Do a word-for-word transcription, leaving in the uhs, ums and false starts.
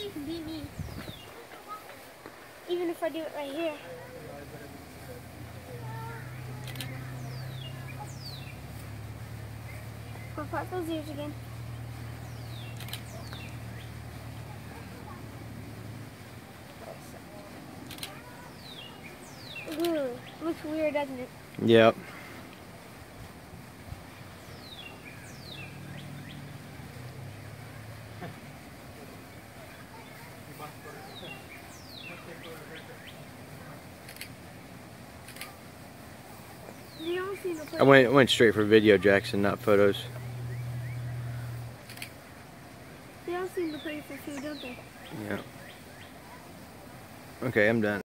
you can beat me. Even if I do it right here. I'll pop those ears again. Ooh, looks weird, doesn't it? Yep. I went went straight for video, Jackson, not photos. They all seem to play for food, don't they? Yeah. Okay, I'm done.